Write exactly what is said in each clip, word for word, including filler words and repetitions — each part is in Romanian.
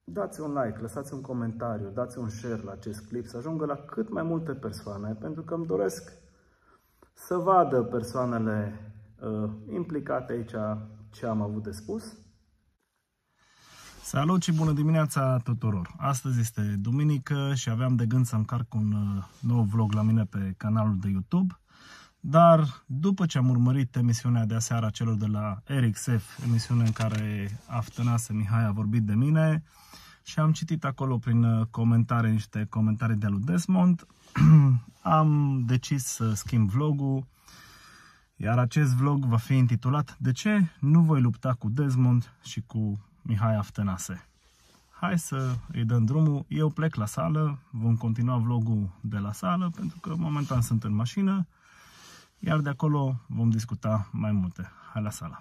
dați un like, lăsați un comentariu, dați un share la acest clip, să ajungă la cât mai multe persoane, pentru că îmi doresc să vadă persoanele uh, implicate aici ce am avut de spus. Salut și bună dimineața tuturor! Astăzi este duminică și aveam de gând să încarc un uh, nou vlog la mine pe canalul de YouTube. Dar după ce am urmărit emisiunea de aseară a celor de la R X F, emisiune în care Aftănase Mihai a vorbit de mine, și am citit acolo prin comentarii niște comentarii de lui Desmond, am decis să schimb vlogul, iar acest vlog va fi intitulat "De ce nu voi lupta cu Desmond și cu Mihai Aftănase?". Hai să îi dăm drumul, eu plec la sală, vom continua vlogul de la sală, pentru că momentan sunt în mașină, iar de acolo vom discuta mai multe. Hai la sală!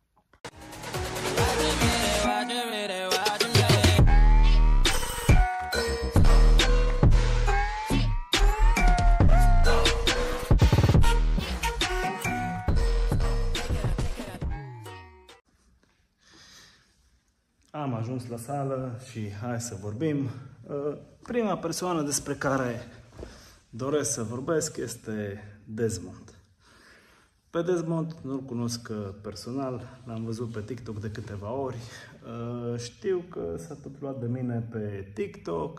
Am ajuns la sală și hai să vorbim. Prima persoană despre care doresc să vorbesc este Desmond. Pe Desmond nu-l cunosc personal, l-am văzut pe TikTok de câteva ori. Știu că s-a tot luat de mine pe TikTok,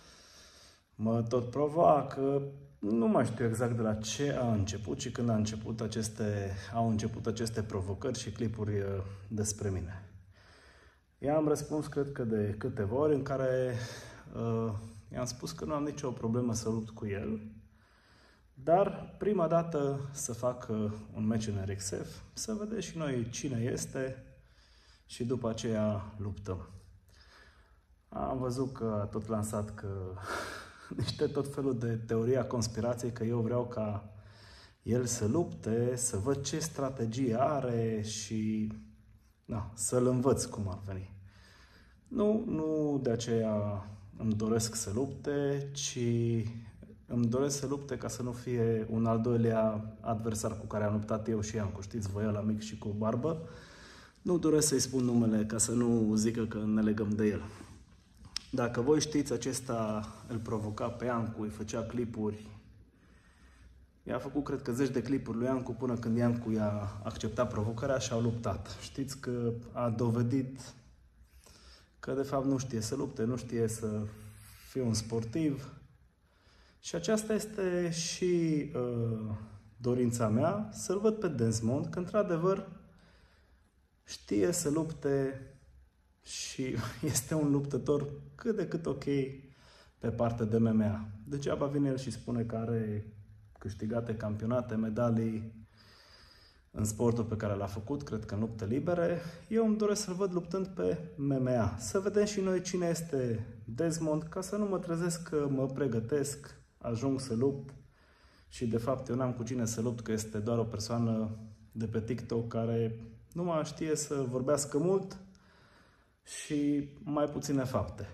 mă tot provoacă. Nu mai știu exact de la ce a început și când a început aceste, au început aceste provocări și clipuri despre mine. I-am răspuns, cred că de câteva ori, în care uh, i-am spus că nu am nicio problemă să lupt cu el, dar prima dată să fac uh, un meci în R X F, să vedem și noi cine este și după aceea luptăm. Am văzut că a tot lansat că niște tot felul de teoria conspirației, că eu vreau ca el să lupte, să văd ce strategie are și na, să-l învăț cum ar veni. Nu, nu de aceea îmi doresc să lupte, ci îmi doresc să lupte ca să nu fie un al doilea adversar cu care am luptat eu și Iancu. Știți, voi ăla mic și cu barbă. Nu doresc să-i spun numele ca să nu zică că ne legăm de el. Dacă voi știți, acesta îl provoca pe Iancu, îi făcea clipuri. I-a făcut, cred că, zeci de clipuri lui Iancu până când Iancu i-a acceptat provocarea și au luptat. Știți că a dovedit că, de fapt, nu știe să lupte, nu știe să fie un sportiv. Și aceasta este și uh, dorința mea, să-l văd pe Desmond, că, într-adevăr, știe să lupte și este un luptător cât de cât ok pe partea de M M A. Degeaba vine el și spune că are câștigate campionate, medalii în sportul pe care l-a făcut, cred că în lupte libere. Eu îmi doresc să-l văd luptând pe M M A. Să vedem și noi cine este Desmond, ca să nu mă trezesc că mă pregătesc, ajung să lupt și de fapt eu n-am cu cine să lupt, că este doar o persoană de pe TikTok care nu mai știe să vorbească mult și mai puține fapte.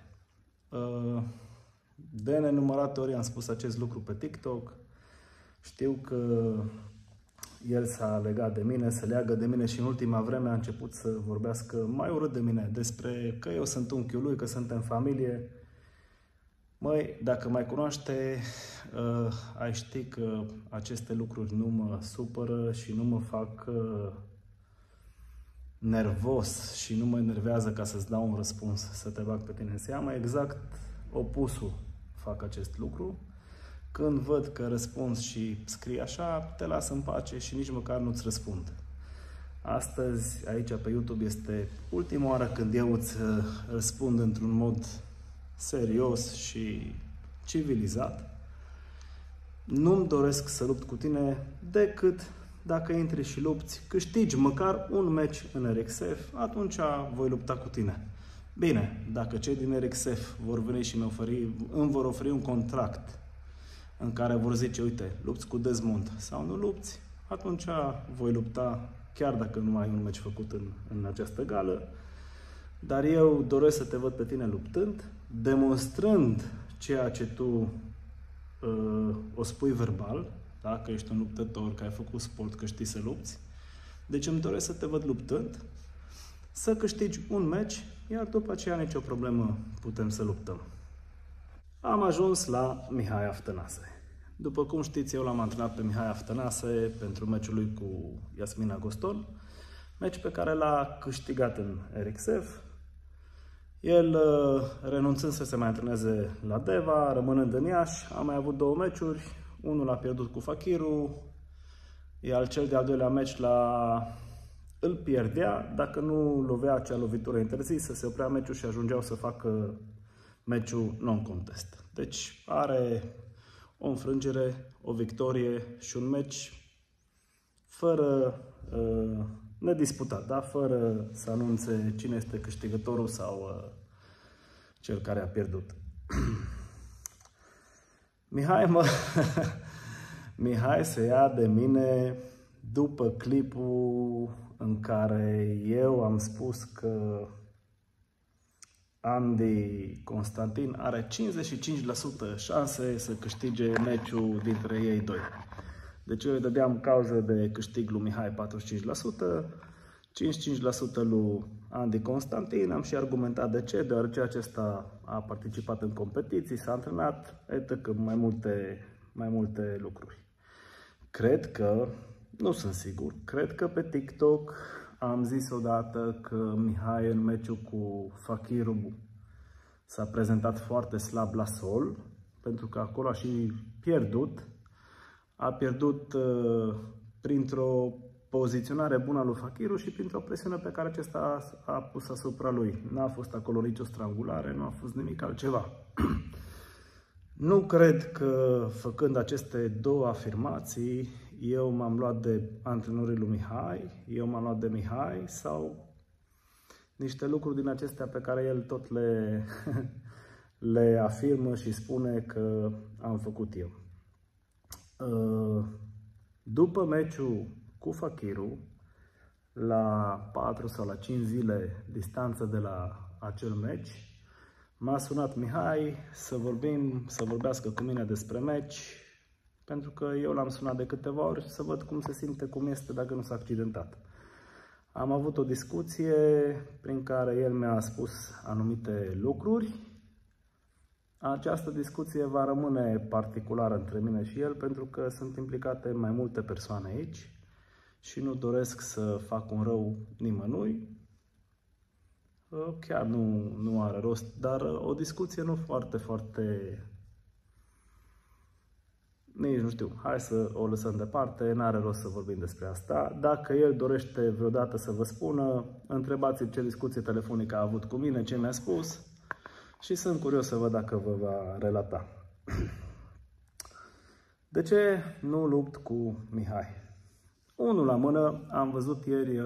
De nenumărate ori am spus acest lucru pe TikTok. Știu că el s-a legat de mine, se leagă de mine și în ultima vreme a început să vorbească mai urât de mine, despre că eu sunt unchiul lui, că suntem familie. Măi, dacă mai cunoaște, uh, ai ști că aceste lucruri nu mă supără și nu mă fac uh, nervos și nu mă enervează ca să-ți dau un răspuns, să te bag pe tine în seamă. Exact opusul fac acest lucru. Când văd că răspunzi și scrii așa, te las în pace și nici măcar nu-ți răspund. Astăzi, aici pe YouTube, este ultima oară când eu îți răspund într-un mod serios și civilizat. Nu-mi doresc să lupt cu tine decât dacă intri și lupți, câștigi măcar un meci în R X F, atunci voi lupta cu tine. Bine, dacă cei din R X F vor veni și oferi, îmi vor oferi un contract în care vor zice, uite, lupți cu Desmond sau nu lupți, atunci voi lupta, chiar dacă nu ai un meci făcut în, în această gală. Dar eu doresc să te văd pe tine luptând, demonstrând ceea ce tu uh, o spui verbal, da? Că ești un luptător, că ai făcut sport, că știi să lupți. Deci îmi doresc să te văd luptând, să câștigi un meci, iar după aceea nicio problemă, putem să luptăm. Am ajuns la Mihai Aftănase. După cum știți, eu l-am antrenat pe Mihai Aftănase pentru meciul lui cu Yasmin Agoston, meci pe care l-a câștigat în R X F. El, renunțând să se mai antreneze la Deva, rămânând în Iași, a mai avut două meciuri. Unul l-a pierdut cu Fakiru, iar cel de-al doilea meci la îl pierdea. Dacă nu lovea acea lovitură interzisă, se oprea meciul și ajungeau să facă meciul non-contest. Deci are o înfrângere, o victorie și un meci fără uh, nedisputat, da? Fără să anunțe cine este câștigătorul sau uh, cel care a pierdut. Mihai, mă, Mihai se ia de mine după clipul în care eu am spus că Andy Constantin are cincizeci și cinci la sută șanse să câștige meciul dintre ei doi. Deci eu îi dădeam cauză de câștig lui Mihai patruzeci și cinci la sută, cincizeci și cinci la sută lui Andy Constantin. Am și argumentat de ce, deoarece acesta a participat în competiții, s-a antrenat, etc. mai multe, mai multe lucruri. Cred că, nu sunt sigur, cred că pe TikTok am zis odată că Mihai în meciul cu Fakiru s-a prezentat foarte slab la sol, pentru că acolo a și pierdut. A pierdut uh, printr-o poziționare bună a lui Fakiru și printr-o presiune pe care acesta a, a pus asupra lui. N-a fost acolo nicio strangulare, nu a fost nimic altceva. Nu cred că, făcând aceste două afirmații, eu m-am luat de antrenorii lui Mihai, eu m-am luat de Mihai sau niște lucruri din acestea pe care el tot le, le afirmă și spune că am făcut eu. După meciul cu Fakiru, la patru sau la cinci zile distanță de la acel meci, m-a sunat Mihai să vorbim, să vorbească cu mine despre meci, pentru că eu l-am sunat de câteva ori să văd cum se simte, cum este dacă nu s-a accidentat. Am avut o discuție prin care el mi-a spus anumite lucruri. Această discuție va rămâne particulară între mine și el, pentru că sunt implicate mai multe persoane aici și nu doresc să fac un rău nimănui. Chiar nu, nu are rost, dar o discuție nu foarte, foarte... Nici nu știu, hai să o lăsăm departe, n-are rost să vorbim despre asta. Dacă el dorește vreodată să vă spună, întrebați-l ce discuție telefonică a avut cu mine, ce mi-a spus și sunt curios să văd dacă vă va relata. De ce nu lupt cu Mihai? Unul la mână, am văzut ieri,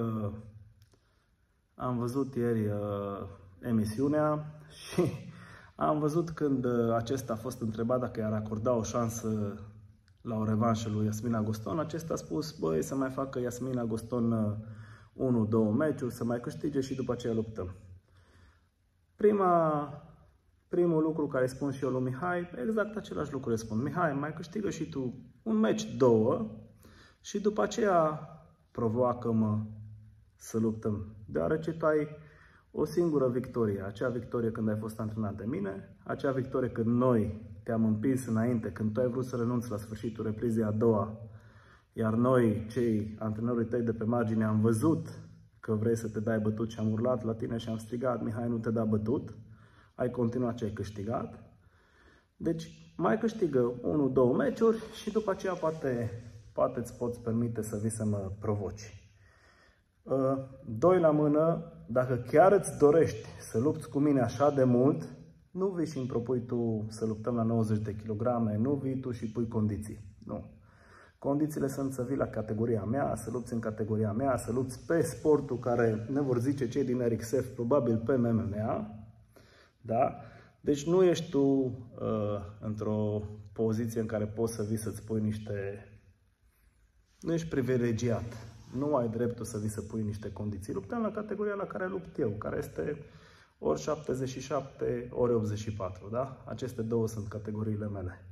am văzut ieri emisiunea și am văzut când acesta a fost întrebat dacă i-ar acorda o șansă la o revanșă lui Yasmin Agoston, acesta a spus, băi, să mai facă Yasmin Agoston unu două meciuri, să mai câștige și după aceea luptăm. Prima, primul lucru care spun și eu lui Mihai, exact același lucru îi spun. Mihai, mai câștigă și tu un meci, două, și după aceea provoacă-mă să luptăm. Deoarece tu ai o singură victorie, acea victorie când ai fost antrenat de mine, acea victorie când noi te-am împins înainte, când tu ai vrut să renunți la sfârșitul reprizei a doua, iar noi, cei antrenorii tăi de pe margine, am văzut că vrei să te dai bătut și am urlat la tine și am strigat, Mihai, nu te da bătut, ai continuat ce ai câștigat. Deci mai câștigă unu două meciuri și după aceea poate, poate îți poți permite să vii să mă provoci. Doi la mână, dacă chiar îți dorești să lupți cu mine așa de mult, nu vii și îmi propui tu să luptăm la nouăzeci de kilograme, nu vii tu și pui condiții. Nu. Condițiile sunt să vii la categoria mea, să lupți în categoria mea, să lupți pe sportul care ne vor zice cei din R X F, probabil pe M M A. Da? Deci nu ești tu uh, într-o poziție în care poți să vii să-ți pui niște... Nu ești privilegiat. Nu ai dreptul să vii să pui niște condiții. Luptăm la categoria la care lupt eu, care este ori șaptezeci și șapte, ori optzeci și patru. Da? Aceste două sunt categoriile mele.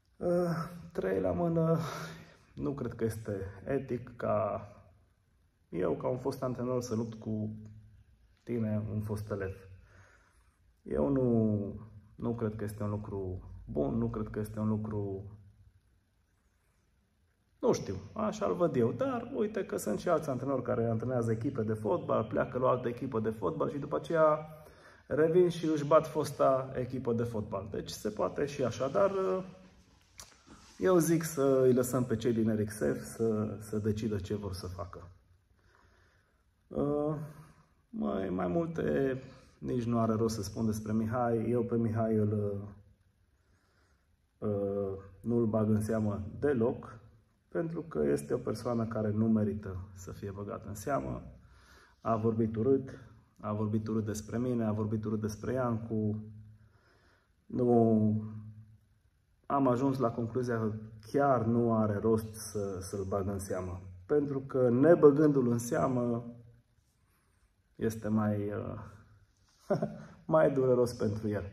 Uh, trei la mână, nu cred că este etic ca eu, ca un fost antrenor, să lupt cu tine, un fost elev. Eu nu, nu cred că este un lucru bun, nu cred că este un lucru... Nu știu, așa-l văd eu, dar uite că sunt și alți antrenori care antrenează echipe de fotbal, pleacă la o altă echipă de fotbal și după aceea revin și își bat fosta echipă de fotbal. Deci se poate și așa, dar eu zic să îi lăsăm pe cei din Eric Sef să, să decidă ce vor să facă. Uh, mai, mai multe nici nu are rost să spun despre Mihai. Eu pe Mihai îl, uh, nu îl bag în seamă deloc, pentru că este o persoană care nu merită să fie băgată în seamă. A vorbit urât, a vorbit urât despre mine, a vorbit urât despre Iancu. Nu... Am ajuns la concluzia că chiar nu are rost să, să-l bag în seamă. Pentru că nebăgându-l în seamă este mai, uh, mai dureros pentru el.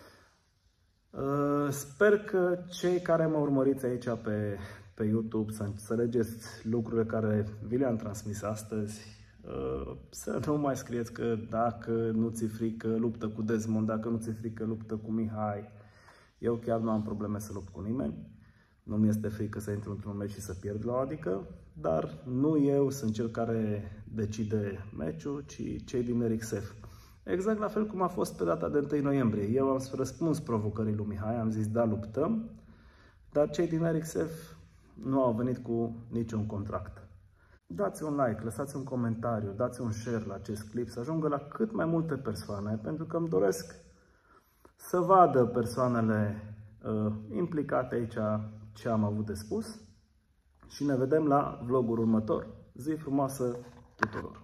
Uh, sper că cei care mă urmăriți aici pe, pe YouTube să înțelegeți lucrurile care vi le-am transmis astăzi. Uh, să nu mai scrieți că dacă nu ți-e frică luptă cu Desmond, dacă nu ți-e frică luptă cu Mihai. Eu chiar nu am probleme să lupt cu nimeni. Nu mi este frică să intru într-un meci și să pierd la o adică, dar nu eu sunt cel care decide meciul, ci cei din Eric Sef. Exact la fel cum a fost pe data de întâi noiembrie. Eu am răspuns provocării lui Mihai, am zis da, luptăm, dar cei din Eric Sef nu au venit cu niciun contract. Dați un like, lăsați un comentariu, dați un share la acest clip să ajungă la cât mai multe persoane, pentru că îmi doresc să vadă persoanele uh, implicate aici ce am avut de spus și ne vedem la vlogul următor. Zi frumoasă tuturor!